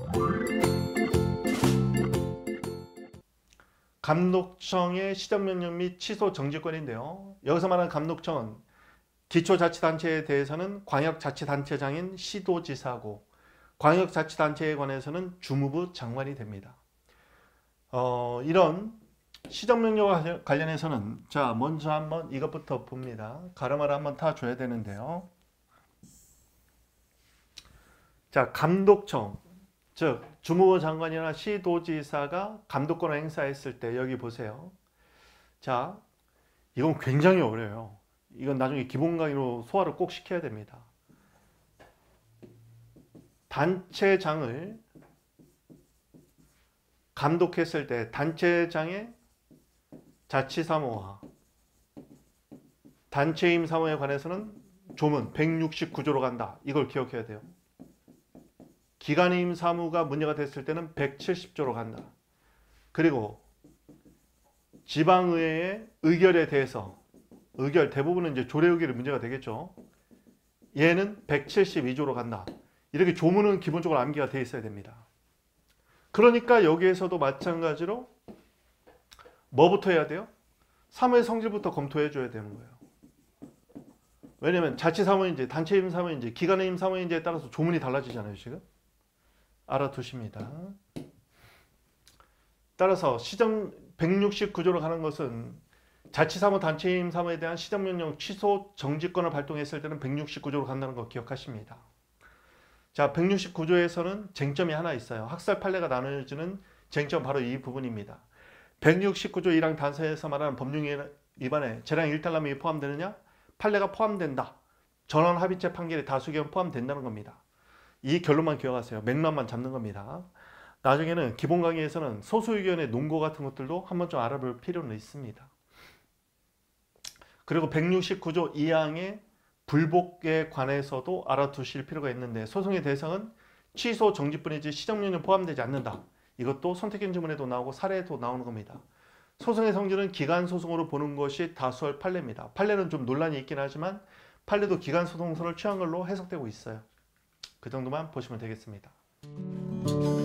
감독청의 시정명령 및 취소 정지권인데요. 여기서 말하는 감독청은 기초자치단체에 대해서는 광역자치단체장인 시도지사고, 광역자치단체에 관해서는 주무부 장관이 됩니다. 이런 시정명령과 관련해서는 자 먼저 한번 이것부터 봅니다. 가르마를 한번 타줘야 되는데요. 자, 감독청, 즉 주무부 장관이나 시도지사가 감독권을 행사했을 때 여기 보세요. 자, 이건 굉장히 어려워요. 이건 나중에 기본 강의로 소화를 꼭 시켜야 됩니다. 단체장을 감독했을 때 단체장의 자치사무와 단체임 사무에 관해서는 조문 169조로 간다. 이걸 기억해야 돼요. 기관임 사무가 문제가 됐을 때는 170조로 간다. 그리고 지방의회의 의결에 대해서 의결 대부분은 이제 조례 의결이 문제가 되겠죠. 얘는 172조로 간다. 이렇게 조문은 기본적으로 암기가 되어 있어야 됩니다. 그러니까 여기에서도 마찬가지로 뭐부터 해야 돼요? 사무의 성질부터 검토해 줘야 되는 거예요. 왜냐면 자치사무인지 단체임 사무인지 기관임 사무인지에 따라서 조문이 달라지잖아요. 지금 알아두십니다. 따라서 시정 169조로 가는 것은 자치사무 단체임 사무에 대한 시정명령 취소 정지권을 발동했을 때는 169조로 간다는 거 기억하십니다. 자, 169조에서는 쟁점이 하나 있어요. 학살 판례가 나눠지는 쟁점 바로 이 부분입니다. 169조 1항 단서에서 말하는 법률 위반에 재량 일탈남용이 포함되느냐? 판례가 포함된다. 전원 합의체 판결의 다수결은 포함된다는 겁니다. 이 결론만 기억하세요. 맥락만 잡는 겁니다. 나중에는 기본 강의에서는 소수 의견의 논거 같은 것들도 한번 좀 알아볼 필요는 있습니다. 그리고 169조 2항의 불복에 관해서도 알아두실 필요가 있는데 소송의 대상은 취소 정지뿐이지 시정명령 포함되지 않는다. 이것도 선택형 지문에도 나오고 사례에도 나오는 겁니다. 소송의 성질은 기간소송으로 보는 것이 다수할 판례입니다. 판례는 좀 논란이 있긴 하지만 판례도 기간소송선을 취한 걸로 해석되고 있어요. 그 정도만 보시면 되겠습니다.